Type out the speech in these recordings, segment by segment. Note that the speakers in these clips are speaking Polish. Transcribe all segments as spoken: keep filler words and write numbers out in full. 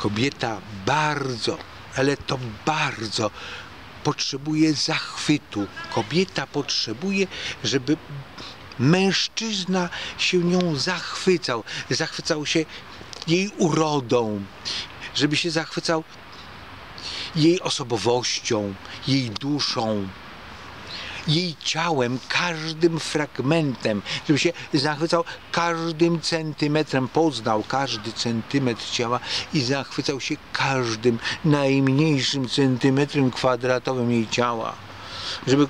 Kobieta bardzo, ale to bardzo potrzebuje zachwytu. Kobieta potrzebuje, żeby mężczyzna się nią zachwycał. Zachwycał się jej urodą, żeby się zachwycał jej osobowością, jej duszą, jej ciałem, każdym fragmentem, żeby się zachwycał każdym centymetrem, poznał każdy centymetr ciała i zachwycał się każdym najmniejszym centymetrem kwadratowym jej ciała. Żeby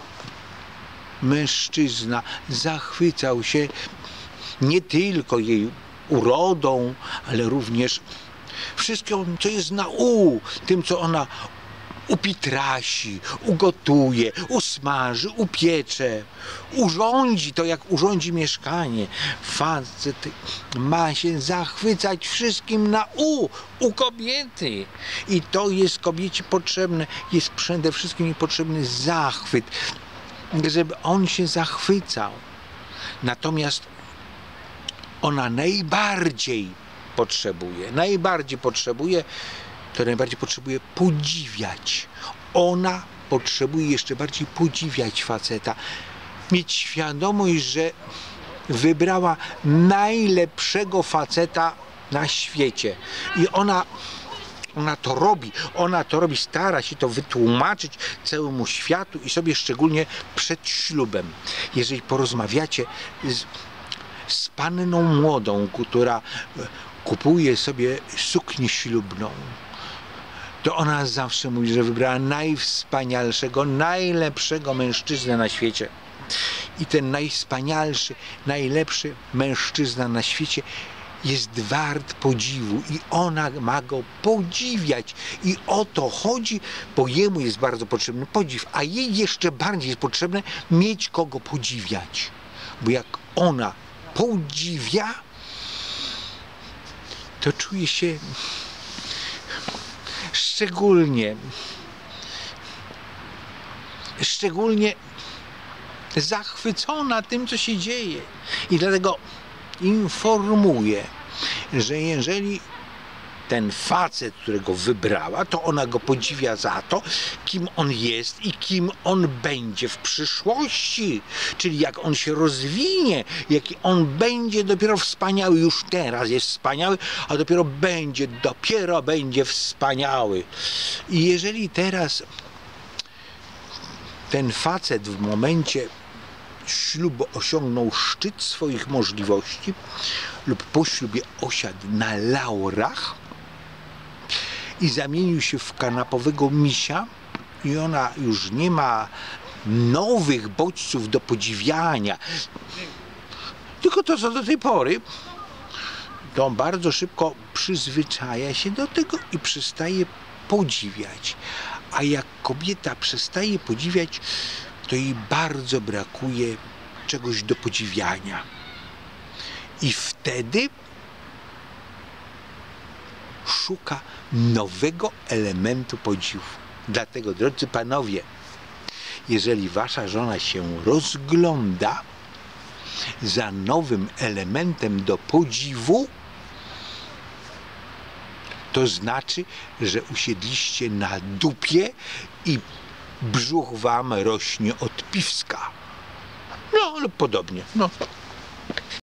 mężczyzna zachwycał się nie tylko jej urodą, ale również wszystkim, co jest na u, tym, co ona upitrasi, ugotuje, usmaży, upiecze, urządzi to, jak urządzi mieszkanie. Facet ma się zachwycać wszystkim na u, u kobiety. I to jest kobiecie potrzebne, jest przede wszystkim jej potrzebny zachwyt, żeby on się zachwycał. Natomiast ona najbardziej potrzebuje, najbardziej potrzebuje, to najbardziej potrzebuje podziwiać. Ona potrzebuje jeszcze bardziej podziwiać faceta. Mieć świadomość, że wybrała najlepszego faceta na świecie. I ona, ona to robi. Ona to robi, stara się to wytłumaczyć całemu światu i sobie szczególnie przed ślubem. Jeżeli porozmawiacie z, z panną młodą, która kupuje sobie suknię ślubną, to ona zawsze mówi, że wybrała najwspanialszego, najlepszego mężczyznę na świecie. I ten najwspanialszy, najlepszy mężczyzna na świecie jest wart podziwu i ona ma go podziwiać. I o to chodzi, bo jemu jest bardzo potrzebny podziw, a jej jeszcze bardziej jest potrzebne mieć kogo podziwiać. Bo jak ona podziwia, to czuje się szczególnie, szczególnie zachwycona tym, co się dzieje. I dlatego informuję, że jeżeli ten facet, którego wybrała, to ona go podziwia za to, kim on jest i kim on będzie w przyszłości. Czyli jak on się rozwinie, jaki on będzie dopiero wspaniały. Już teraz jest wspaniały, a dopiero będzie, dopiero będzie wspaniały. I jeżeli teraz ten facet w momencie ślubu osiągnął szczyt swoich możliwości lub po ślubie osiadł na laurach i zamienił się w kanapowego misia i ona już nie ma nowych bodźców do podziwiania, tylko to, co do tej pory, to bardzo szybko przyzwyczaja się do tego i przestaje podziwiać. A jak kobieta przestaje podziwiać, to jej bardzo brakuje czegoś do podziwiania. I wtedy szuka nowego elementu podziwu. Dlatego, drodzy panowie, jeżeli wasza żona się rozgląda za nowym elementem do podziwu, to znaczy, że usiedliście na dupie i brzuch wam rośnie od piwska. No, lub podobnie. No.